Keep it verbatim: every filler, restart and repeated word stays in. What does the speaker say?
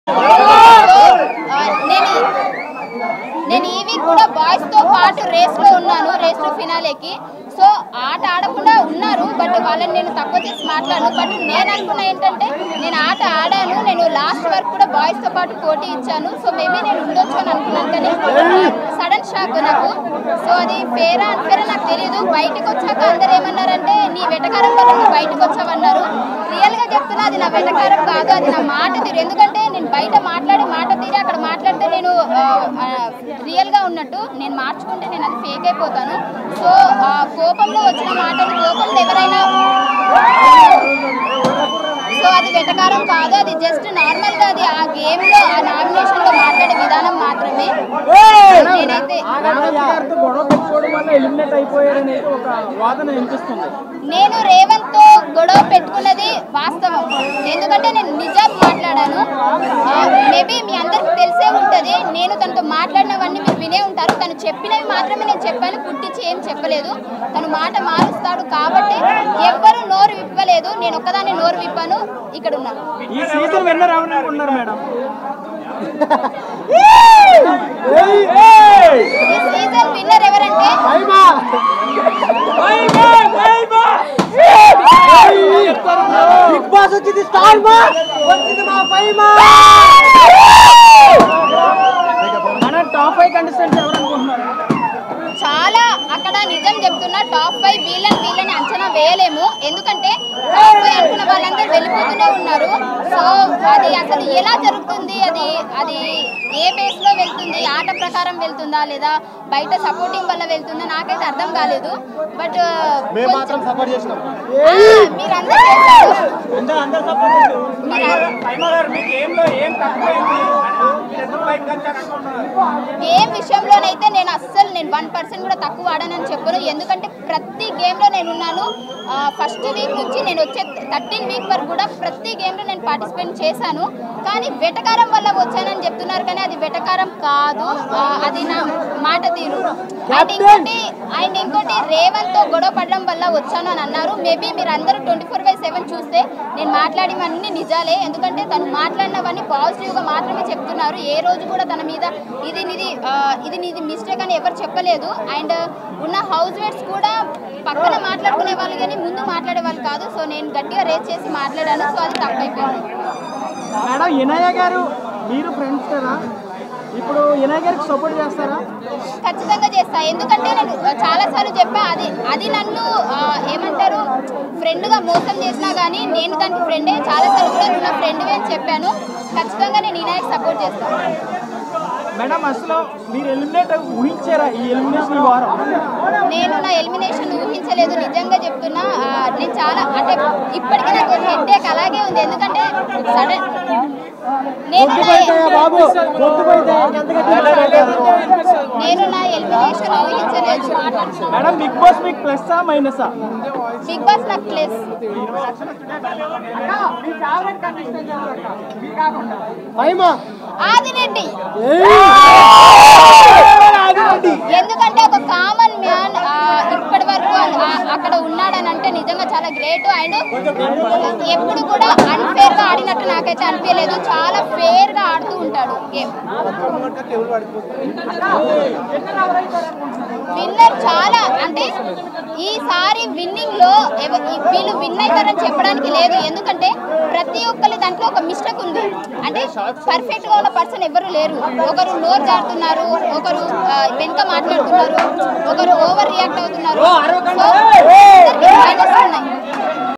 నేను నేను ఈ వీక్ కూడా బాయ్స్ తో పాటు రేస్ లో ఉన్నాను, రేస్ లో ఫినాలేకి. సో ఆట ఆడకుండా ఉన్నారు, బట్ వాళ్ళని నేను తక్కువ చేసి మాట్లాడను. బట్ నేను అనుకున్నా ఏంటంటే నేను ఆట ఆడాను, నేను లాస్ట్ వరకు కూడా బాయ్స్ తో పాటు పోటీ ఇచ్చాను. సో మేబీ నేను ఉండొచ్చు అని అనుకున్నాను, కానీ సడన్ షాక్ నాకు. సో అది ఫేరా అన్ఫేరా నాకు తెలియదు. బయటకు వచ్చాక అందరు ఏమన్నారంటే నీ వెటకారం వల్ల నువ్వు బయటకు వచ్చావన్నారు. రియల్ గా చెప్తున్నా, అది నా వెటకారం కాదు, అది నా మాట తీరు. ఎందుకంటే నేను బయట మాట్లాడే మాట తీరి అక్కడ మాట్లాడితే నేను రియల్ గా ఉన్నట్టు, నేను మార్చుకుంటే నేను అది ఫేక్ అయిపోతాను. సో కోపంలో వచ్చిన మాటలు, కోపంలో ఎవరైనా, సో అది వెటకారం కాదు, అది జస్ట్ నార్మల్ గా అది ఆ గేమ్ లో ఆ నామినేషన్ లో మాట్లాడే విధానం మాత్రమే. నేనైతే నేను రేవంత్ తో గొడవ పెట్టుకున్నది వాస్తవం, ఎందుకంటే నేను నిజం మాట్లాడాను. మేబీ మీ అందరికి తెలిసే ఉంటది, నేను తనతో మాట్లాడినవన్నీ మీరు వినే ఉంటారు. తను చెప్పినవి మాత్రమే నేను చెప్పాను, పుట్టించి ఏం చెప్పలేదు. తను మాట మారుస్తాడు కాబట్టి ఎవ్వరు నోరు విప్పలేదు, నేను ఒక్కదాన్ని నోరు విప్పాను. ఇక్కడ ఉన్నాను. ఈ సీజన్ విన్నర్ ఎవరనుకుంటున్నారు మేడం? ఈ సీజన్ విన్నర్ ఎవరంటే బిగ్ బాస్ వచ్చింది, స్టార్ మా వచ్చింది మా ఫైమా. మన టాప్ ఫైవ్ కంటెస్టెంట్స్ ఎవరు అనుకుంటున్నారు? చాలా అక్కడ నిజం చెప్తున్నా, టాప్ ఫైవ్ వీళ్ళని వీళ్ళని అంచనా వేయలేము. ఎందుకంటే టాప్ ఫైవ్ అనుకున్న వాళ్ళందరూ వెళ్ళిపోతూనే ఉన్నారు. సో అది అసలు ఎలా జరుగుతుంది, అది అది ఏ బేస్ లో వెళ్తుంది, ఆట ప్రకారం వెళ్తుందా లేదా బయట సపోర్టింగ్ వల్ల వెళ్తుందా నాకైతే అర్థం కాలేదు. బట్ మీరందరూ గేమ్ విషయంలోనైతే నేను అస్సలు నేను వన్ పర్సెంట్ కూడా తక్కువ ఆడానని చెప్పను. ఎందుకంటే ప్రతి గేమ్లో నేను ఉన్నాను. ఫస్ట్ వీక్ నుంచి నేను వచ్చే థర్టీన్ వీక్ వరకు కూడా ప్రతి గేమ్లో నేను పార్టిసిపేట్ చేశాను. కానీ వెటకారం వల్ల వచ్చానని చెప్తున్నారు, కానీ అది వెటకారం కాదు, అది నా మాట తీరు. అండ్ ఇంకోటి అండ్ ఇంకోటి రేవంత్ తో గొడవ పడడం వల్ల వచ్చాను అని అన్నారు. మేబీ మీరు అందరూ ట్వంటీ ఫోర్ బై సెవెన్ చూస్తే నేను మాట్లాడినవన్నీ నిజాలే. ఎందుకంటే తను మాట్లాడినవన్నీ పాజిటివ్గా మాత్రమే చెప్తున్నారు. ఏ రోజు కూడా తన మీద ఇది నిది ఇది నీది మిస్టేక్ అని ఎవరు చెప్పలేదు. అండ్ ఉన్న హౌస్ మేట్స్ కూడా పక్కన మాట్లాడుకునే వాళ్ళు కానీ ముందు మాట్లాడే వాళ్ళు కాదు. సో నేను గట్టిగా రేస్ చేసి మాట్లాడాను, సో అది తప్పైపోయింది. మేడం వినయ గారు మీరు ఫ్రెండ్స్ కదా, ఇప్పుడు వినయ గారికి సపోర్ట్ చేస్తారా? ఖచ్చితంగా చేస్తా. ఎందుకంటే నేను చాలాసార్లు చెప్పా, అది అది నన్ను ఏమంటారు ఫ్రెండ్గా మోసం చేసినా కానీ నేను దానికి ఫ్రెండే. చాలాసార్లు కూడా నువ్వు నా ఫ్రెండ్వే అని చెప్పాను. ఖచ్చితంగా నేను వినయకి సపోర్ట్ చేస్తాను. మేడం అసలు మీరు ఎలిమినేట్ ఊహించారా ఈ ఎలిమినేషన్ ఈ వారం? నేను నా ఎలిమినేషన్ ఊహించలేదు, నిజంగా చెప్తున్నా. నేను చాలా అంటే ఇప్పటికీ నాకు హెడ్ఏక్ అలాగే ఉంది. ఎందుకంటే సడన్ నేను నేను నా ఎలిమినేషన్ ఊహించలేదు. మేడం బిగ్ బాస్ మీకు ప్లస్సా మైనసా? బిగ్ బాస్ నాకు ప్లస్. ఆదిరెడ్డి, ఎందుకంటే ఒక కామన్ మ్యాన్ ఇప్పటి వరకు అక్కడ ఉన్నాడని అంటే నిజంగా చాలా గ్రేట్. అండ్ ఎప్పుడు కూడా అన్ఫేర్ గా ఆడినట్టు నాకైతే అనిపించలేదు, చాలా ఫేర్ గా ఆడుతూ ఉంటాడు గేమ్. విన్నర్ చాలా అంటే ఈసారి విన్నింగ్ లో వీళ్ళు విన్ అవుతారని చెప్పడానికి లేదు. ఎందుకంటే ప్రతి ఒక్కరి దాంట్లో ఒక మిస్టేక్ ఉంది. అంటే పర్ఫెక్ట్ గా ఉన్న పర్సన్ ఎవరు లేరు. ఒకరు నోరు జారుతున్నారు, ఒకరు వెనుక మాట్లాడుతున్నారు, ఒకరు ఓవర్ రియాక్ట్ అవుతున్నారు. సో మైనస్ ఉన్నాయి.